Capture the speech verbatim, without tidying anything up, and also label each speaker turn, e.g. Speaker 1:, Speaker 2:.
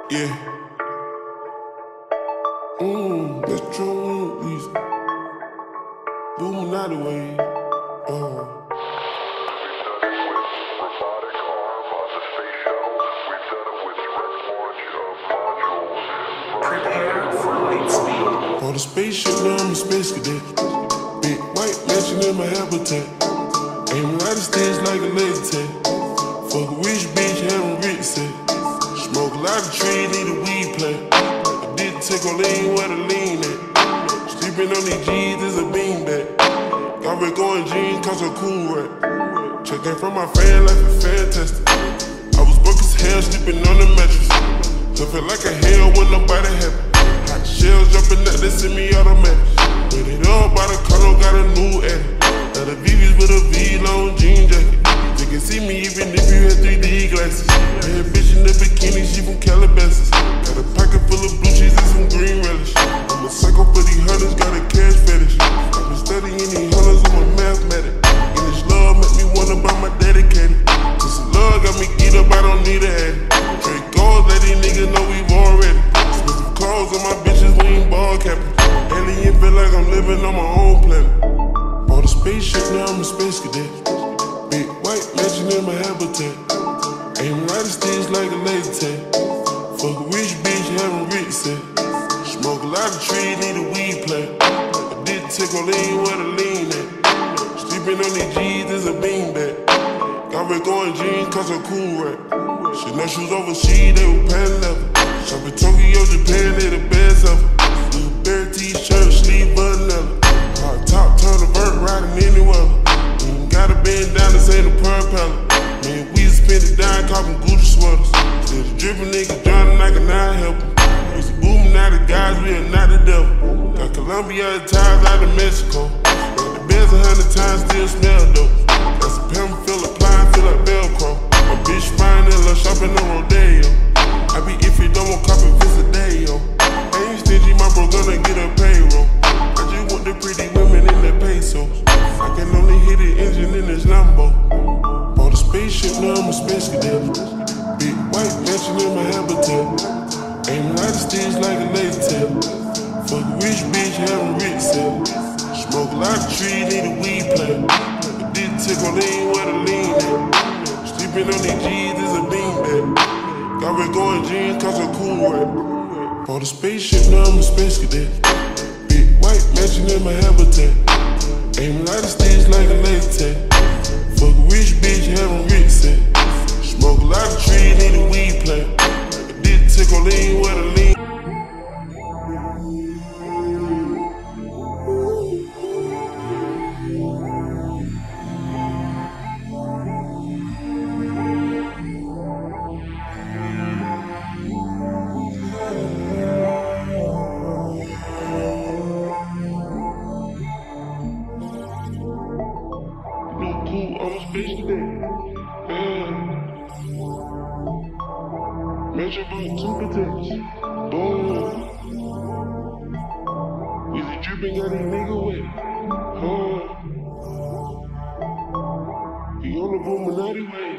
Speaker 1: Yeah. Mmm, that's true. These booming out the way. Uh.
Speaker 2: Prepare for light speed.
Speaker 1: On the spaceship, now I'm a space cadet. Big white mansion in my habitat. Aiming right at stage like a laser tag. Fuck a rich bitch, having rich set. Smoke a lot of trees, need a weed plant. I did take on lean where the lean at. Sleeping on these G's is a beanbag. Got me going jeans cause I'm cool right. Checking from my fan like a fantastic. I was broke as hell, sleeping on the mattress. So feel like a hell when nobody happy. Hot shells jumping out, they send me automatic. When it all by the color, got a new edit. Now the V V's with a V-long jean jacket. You can see me even if you had three D glasses. Bad bitch in the bikini, she from Calabasas. Got a pocket full of blue cheese and some green relish. I'm a psycho for these hunters, got a cash fetish. I've been studying these hunters, I'm a mathematic. And this love make me wanna buy my dedicated. This love got me get up, I don't need a hat. Trade goals, let these niggas know we've already. Expensive clothes on my bitches, we ain't ball capping. Alien feel like I'm living on my own planet. Bought a spaceship, now I'm a space cadet. Big white mansion in my habitat. Aiming right at stage like a laser tag. Fuck a rich bitch, having rich set. Smoke a lot of trees, need a weed plant. I did take on lean where the lean at. Sleeping on these G's is a beanbag. Got me going jeans cause I'm cool right. She know she was overseas, they were pan level. Shop in Tokyo, Japan, they the best ever. Blue bear t-shirt, sleeve vanilla. Hot top, turn the vert, riding anywhere. Ain't gotta bend down, this ain't a propeller. Man, we spend it down, copping Gucci sweaters. Still the drippin' nigga drowning, I cannot help him. Used to booming out of guys, we are not the devil. Got Colombia at times out of Mexico. Got the beds a hundred times, still smell dope. Got some pimp, feel applying, feel like Velcro. My bitch fine and love shopping on Rodeo. I be iffy, don't want copy visit day, yo. Ain't stingy, my bro gonna get a payroll. I just want the pretty women in their pesos. I can only hit the engine in this Lambo. Bought a spaceship, now I'm a space cadet. Big white mansion in my habitat. Aiming right at stage like a laser tag. Fuck a rich bitch, having rich set. Smoke a lot of trees, need a weed plant. I did take on lean where the lean at. Sleeping on these G's is a beanbag. Got me going jeans cause I'm cool right. Bought a spaceship, now I'm a space cadet. Big white mansion in my habitat. Aiming right at stage like a laser tag. Fuck a rich bitch, having rich set. Smoke a lot of trees, need a weed plant. I did take on lean where the lean. On the space today. Yeah. Measure about two protects. Boom. Weezy dripping, got these nigga wet. Huh. He on the Illuminati way.